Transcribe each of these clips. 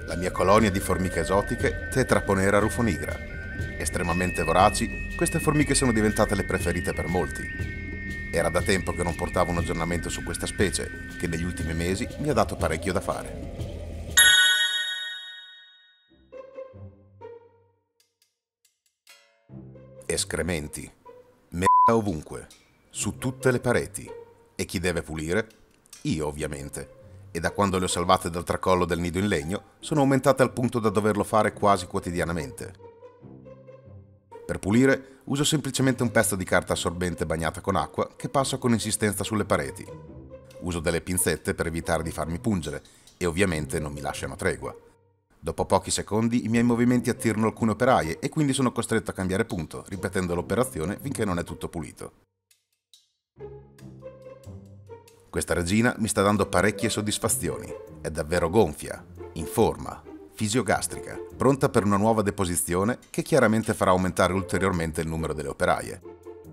La mia colonia di formiche esotiche Tetraponera rufonigra. Estremamente voraci, queste formiche sono diventate le preferite per molti. Era da tempo che non portavo un aggiornamento su questa specie, che negli ultimi mesi mi ha dato parecchio da fare. Escrementi. Merda ovunque, su tutte le pareti. E chi deve pulire? Io, ovviamente. E da quando le ho salvate dal tracollo del nido in legno, sono aumentate al punto da doverlo fare quasi quotidianamente. Per pulire, uso semplicemente un pezzo di carta assorbente bagnata con acqua che passo con insistenza sulle pareti. Uso delle pinzette per evitare di farmi pungere e ovviamente non mi lasciano tregua. Dopo pochi secondi i miei movimenti attirano alcune operaie e quindi sono costretto a cambiare punto, ripetendo l'operazione finché non è tutto pulito. Questa regina mi sta dando parecchie soddisfazioni. È davvero gonfia, in forma, fisiogastrica, pronta per una nuova deposizione che chiaramente farà aumentare ulteriormente il numero delle operaie.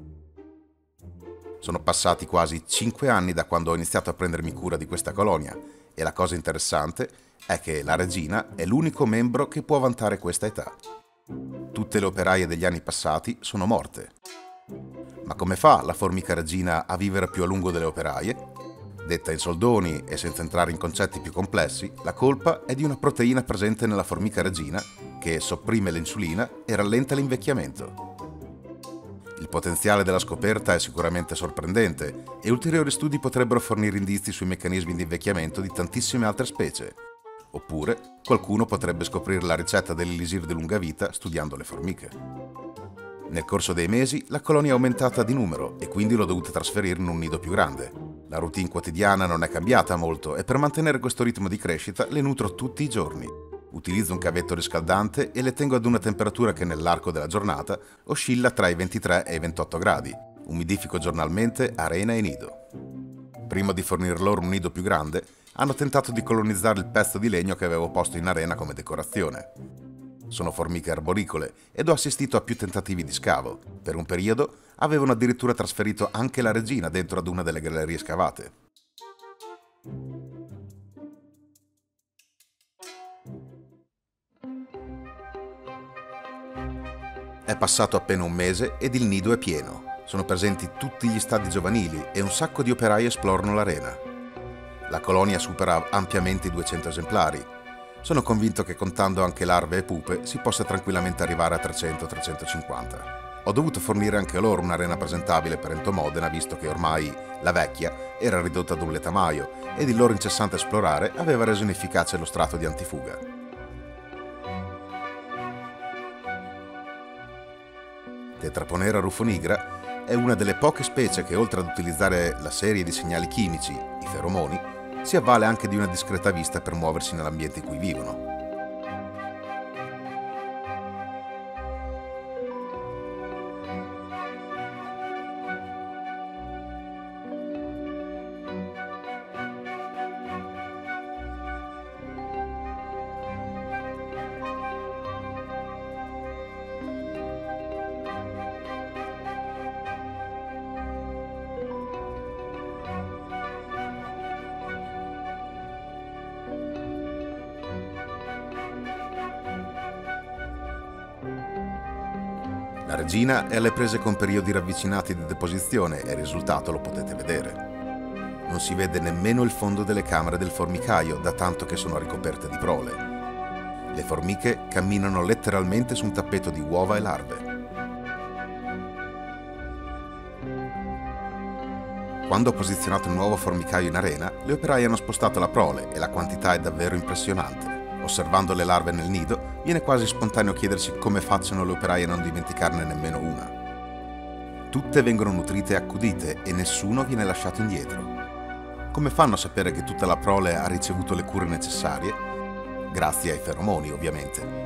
Sono passati quasi 5 anni da quando ho iniziato a prendermi cura di questa colonia e la cosa interessante è che la regina è l'unico membro che può vantare questa età. Tutte le operaie degli anni passati sono morte. Ma come fa la formica regina a vivere più a lungo delle operaie? Detta in soldoni e senza entrare in concetti più complessi, la colpa è di una proteina presente nella formica regina che sopprime l'insulina e rallenta l'invecchiamento. Il potenziale della scoperta è sicuramente sorprendente e ulteriori studi potrebbero fornire indizi sui meccanismi di invecchiamento di tantissime altre specie. Oppure qualcuno potrebbe scoprire la ricetta dell'elisir di lunga vita studiando le formiche. Nel corso dei mesi la colonia è aumentata di numero e quindi l'ho dovuta trasferire in un nido più grande. La routine quotidiana non è cambiata molto e per mantenere questo ritmo di crescita le nutro tutti i giorni. Utilizzo un cavetto riscaldante e le tengo ad una temperatura che nell'arco della giornata oscilla tra i 23 e i 28 gradi. Umidifico giornalmente arena e nido. Prima di fornire loro un nido più grande, hanno tentato di colonizzare il pezzo di legno che avevo posto in arena come decorazione. Sono formiche arboricole ed ho assistito a più tentativi di scavo. Per un periodo avevano addirittura trasferito anche la regina dentro ad una delle gallerie scavate. È passato appena un mese ed il nido è pieno. Sono presenti tutti gli stadi giovanili e un sacco di operai esplorano l'arena. La colonia supera ampiamente i 200 esemplari. Sono convinto che contando anche larve e pupe si possa tranquillamente arrivare a 300-350. Ho dovuto fornire anche loro un'arena presentabile per entomodena visto che ormai la vecchia era ridotta ad un letamaio ed il loro incessante esplorare aveva reso inefficace lo strato di antifuga. Tetraponera rufonigra è una delle poche specie che oltre ad utilizzare la serie di segnali chimici, i feromoni, si avvale anche di una discreta vista per muoversi nell'ambiente in cui vivono. La regina è alle prese con periodi ravvicinati di deposizione e il risultato lo potete vedere. Non si vede nemmeno il fondo delle camere del formicaio da tanto che sono ricoperte di prole. Le formiche camminano letteralmente su un tappeto di uova e larve. Quando ho posizionato il nuovo formicaio in arena, le operaie hanno spostato la prole e la quantità è davvero impressionante. Osservando le larve nel nido, viene quasi spontaneo chiedersi come facciano le operaie a non dimenticarne nemmeno una. Tutte vengono nutrite e accudite e nessuno viene lasciato indietro. Come fanno a sapere che tutta la prole ha ricevuto le cure necessarie? Grazie ai feromoni, ovviamente.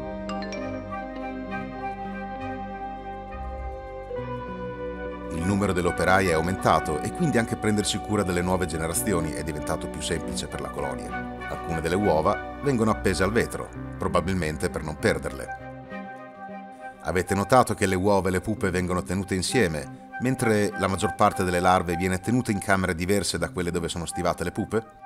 Il numero delle operaie è aumentato e quindi anche prendersi cura delle nuove generazioni è diventato più semplice per la colonia. Alcune delle uova vengono appese al vetro, probabilmente per non perderle. Avete notato che le uova e le pupe vengono tenute insieme, mentre la maggior parte delle larve viene tenuta in camere diverse da quelle dove sono stivate le pupe?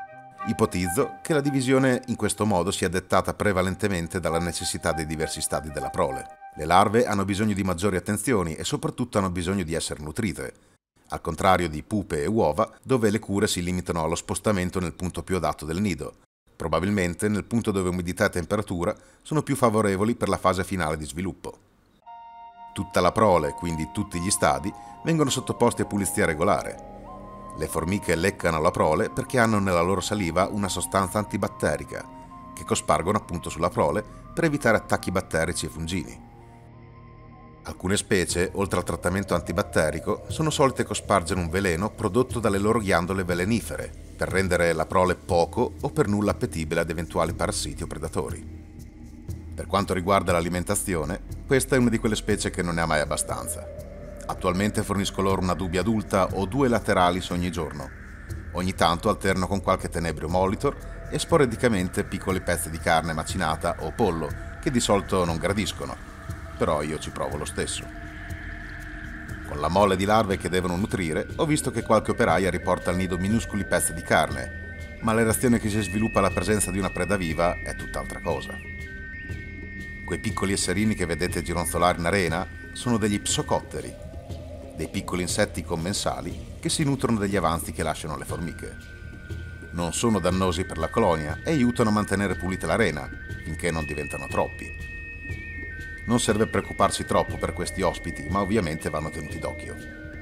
Ipotizzo che la divisione in questo modo sia dettata prevalentemente dalla necessità dei diversi stadi della prole. Le larve hanno bisogno di maggiori attenzioni e soprattutto hanno bisogno di essere nutrite, al contrario di pupe e uova, dove le cure si limitano allo spostamento nel punto più adatto del nido, probabilmente nel punto dove umidità e temperatura sono più favorevoli per la fase finale di sviluppo. Tutta la prole, quindi tutti gli stadi, vengono sottoposti a pulizia regolare. Le formiche leccano la prole perché hanno nella loro saliva una sostanza antibatterica, che cospargono appunto sulla prole per evitare attacchi batterici e fungini. Alcune specie, oltre al trattamento antibatterico, sono solite cospargere un veleno prodotto dalle loro ghiandole velenifere, per rendere la prole poco o per nulla appetibile ad eventuali parassiti o predatori. Per quanto riguarda l'alimentazione, questa è una di quelle specie che non ne ha mai abbastanza. Attualmente fornisco loro una dubbia adulta o 2 lateralis ogni giorno. Ogni tanto alterno con qualche tenebrio molitor e sporadicamente piccoli pezzi di carne macinata o pollo, che di solito non gradiscono. Però io ci provo lo stesso. Con la mole di larve che devono nutrire, ho visto che qualche operaia riporta al nido minuscoli pezzi di carne, ma la reazione che si sviluppa alla presenza di una preda viva è tutt'altra cosa. Quei piccoli esserini che vedete gironzolare in arena sono degli psocotteri, dei piccoli insetti commensali che si nutrono degli avanzi che lasciano le formiche. Non sono dannosi per la colonia e aiutano a mantenere pulita l'arena, finché non diventano troppi. Non serve preoccuparsi troppo per questi ospiti, ma ovviamente vanno tenuti d'occhio.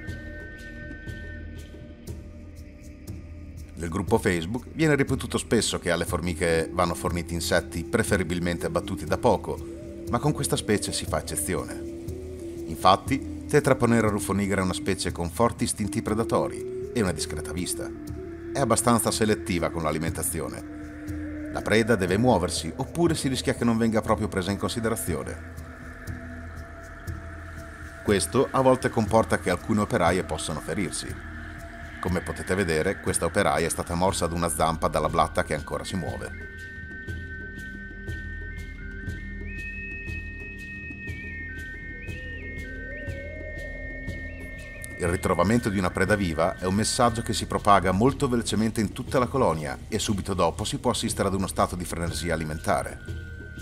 Nel gruppo Facebook viene ripetuto spesso che alle formiche vanno forniti insetti preferibilmente abbattuti da poco, ma con questa specie si fa eccezione. Infatti, Tetraponera rufonigera è una specie con forti istinti predatori e una discreta vista. È abbastanza selettiva con l'alimentazione. La preda deve muoversi, oppure si rischia che non venga proprio presa in considerazione. Questo a volte comporta che alcune operaie possano ferirsi. Come potete vedere, questa operaia è stata morsa ad una zampa dalla blatta che ancora si muove. Il ritrovamento di una preda viva è un messaggio che si propaga molto velocemente in tutta la colonia e subito dopo si può assistere ad uno stato di frenesia alimentare.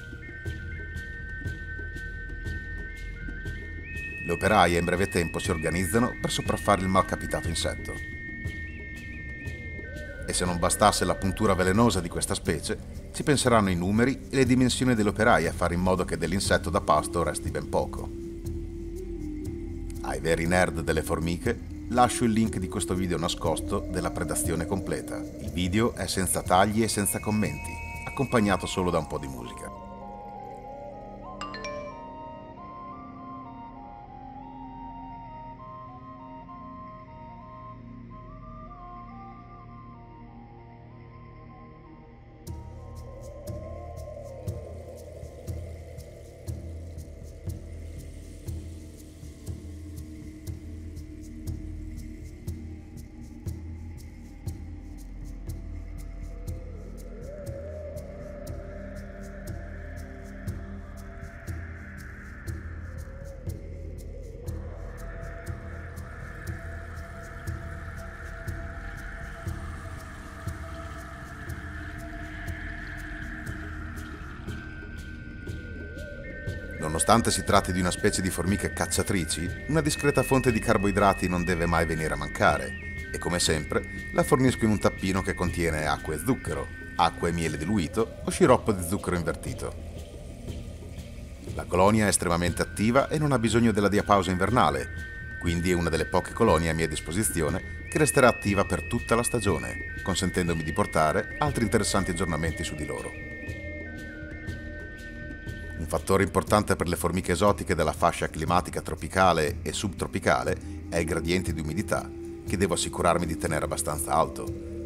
Le operaie in breve tempo si organizzano per sopraffare il malcapitato insetto. E se non bastasse la puntura velenosa di questa specie, si penseranno ai numeri e le dimensioni delle operaie a fare in modo che dell'insetto da pasto resti ben poco. Ai veri nerd delle formiche, lascio il link di questo video nascosto della predazione completa. Il video è senza tagli e senza commenti, accompagnato solo da un po' di musica. Nonostante si tratti di una specie di formiche cacciatrici, una discreta fonte di carboidrati non deve mai venire a mancare e come sempre la fornisco in un tappino che contiene acqua e zucchero, acqua e miele diluito o sciroppo di zucchero invertito. La colonia è estremamente attiva e non ha bisogno della diapausa invernale, quindi è una delle poche colonie a mia disposizione che resterà attiva per tutta la stagione, consentendomi di portare altri interessanti aggiornamenti su di loro. Un fattore importante per le formiche esotiche della fascia climatica tropicale e subtropicale è il gradiente di umidità, che devo assicurarmi di tenere abbastanza alto.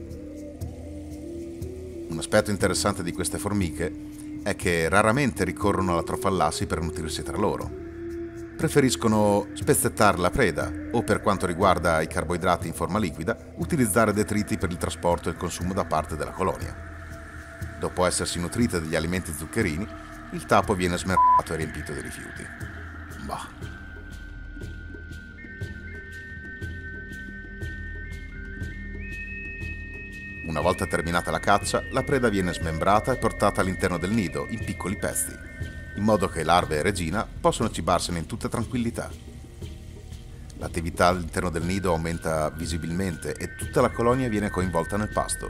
Un aspetto interessante di queste formiche è che raramente ricorrono alla trofallassi per nutrirsi tra loro. Preferiscono spezzettare la preda o, per quanto riguarda i carboidrati in forma liquida, utilizzare detriti per il trasporto e il consumo da parte della colonia. Dopo essersi nutrite degli alimenti zuccherini, il tappo viene smerciato e riempito di rifiuti. Bah. Una volta terminata la caccia, la preda viene smembrata e portata all'interno del nido in piccoli pezzi, in modo che larve e regina possono cibarsene in tutta tranquillità. L'attività all'interno del nido aumenta visibilmente e tutta la colonia viene coinvolta nel pasto.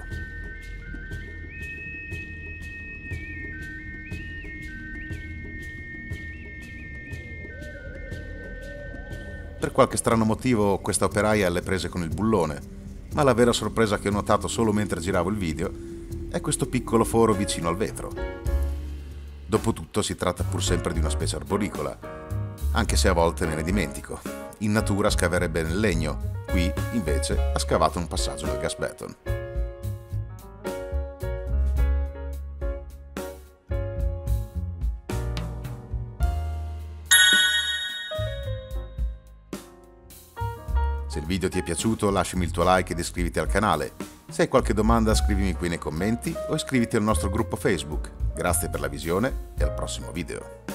Per qualche strano motivo questa operaia ha le prese con il bullone, ma la vera sorpresa che ho notato solo mentre giravo il video è questo piccolo foro vicino al vetro. Dopotutto si tratta pur sempre di una specie arboricola, anche se a volte me ne dimentico. In natura scaverebbe nel legno, qui invece ha scavato un passaggio nel gas beton. Se il video ti è piaciuto lasciami il tuo like ed iscriviti al canale. Se hai qualche domanda scrivimi qui nei commenti o iscriviti al nostro gruppo Facebook. Grazie per la visione e al prossimo video.